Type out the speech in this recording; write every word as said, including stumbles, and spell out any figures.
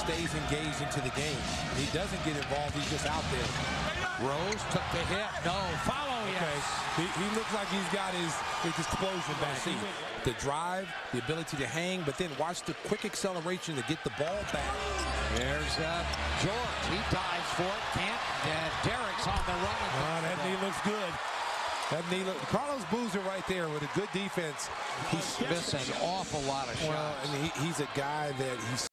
stays engaged into the game. He doesn't get involved. He's just out there. Rose took the hit. No. Follow, yes. Okay. He, he looks like he's got his, his explosion back. The drive, the ability to hang, but then watch the quick acceleration to get the ball back. There's uh, George. He dives for it. Can't. And Derrick's on the run. Oh, that knee looks good. That knee look, Carlos Boozer right there with a good defense. He's missing an awful lot of shots. Well, and he, he's a guy that he's